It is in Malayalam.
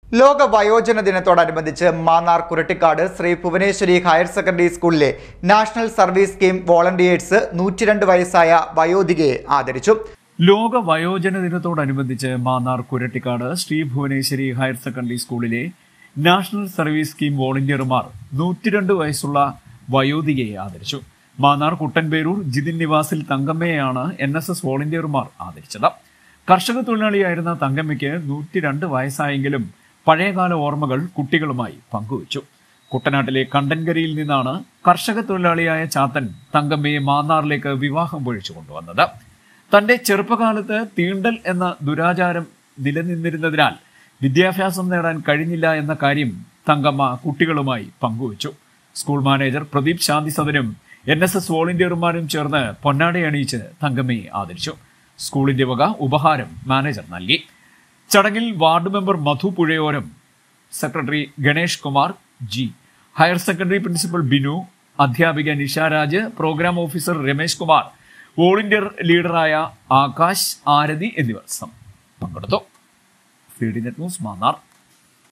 ലോക വയോജന ദിനത്തോടനുബന്ധിച്ച് മാന്നാർ കുരട്ടിക്കാട് ശ്രീ ഭുവനേശ്വരി ഹയർ സെക്കൻഡറി സ്കൂളിലെ നാഷണൽ സർവീസ് സ്കീം വോളണ്ടിയേഴ്സ് 102 വയസ്സായ വയോധികയെ ആദരിച്ചു. ലോക വയോജന ദിനത്തോടനുബന്ധിച്ച് മാന്നാർ കുരട്ടിക്കാട് ശ്രീ ഭുവനേശ്വരി ഹയർ സെക്കൻഡറി സ്കൂളിലെ നാഷണൽ സർവീസ് സ്കീം വോളണ്ടിയർമാർ 102 വയസ്സുള്ള വയോധികയെ ആദരിച്ചു. മാന്നാർ കുട്ടൻപേരൂർ ജിതിൻ നിവാസിൽ തങ്കമ്മയെയാണ് NSS വോളണ്ടിയർമാർ ആദരിച്ചത്. കർഷക തൊഴിലാളിയായിരുന്ന തങ്കമ്മയ്ക്ക് 102 വയസ്സായെങ്കിലും പഴയകാല ഓർമ്മകൾ കുട്ടികളുമായി പങ്കുവച്ചു. കുട്ടനാട്ടിലെ കണ്ടൻകരിയിൽ നിന്നാണ് കർഷക തൊഴിലാളിയായ ചാത്തൻ തങ്കമ്മയെ മാന്നാറിലേക്ക് വിവാഹം പൊഴിച്ചു കൊണ്ടുവന്നത്. തന്റെ ചെറുപ്പകാലത്ത് തീണ്ടൽ എന്ന ദുരാചാരം നിലനിന്നിരുന്നതിനാൽ വിദ്യാഭ്യാസം നേടാൻ കഴിഞ്ഞില്ല എന്ന കാര്യം തങ്കമ്മ കുട്ടികളുമായി പങ്കുവച്ചു. സ്കൂൾ മാനേജർ പ്രദീപ് ശാന്തിസദനും NSS വോളണ്ടിയർമാരും ചേർന്ന് പൊന്നാട അണിയിച്ച് തങ്കമ്മയെ ആദരിച്ചു. സ്കൂളിന്റെ വക ഉപഹാരം മാനേജർ നൽകി. ചടങ്ങിൽ ward member Madhu Puzhayoram, secretary Ganesh Kumar ji, higher secondary principal Binu, അധ്യാപിക Nisharaj, program officer Ramesh Kumar, volunteer ലീഡറായ ആകാശ്, ആരതി എന്നിവർ പങ്കെടുത്തു. Feedinet news Mannar.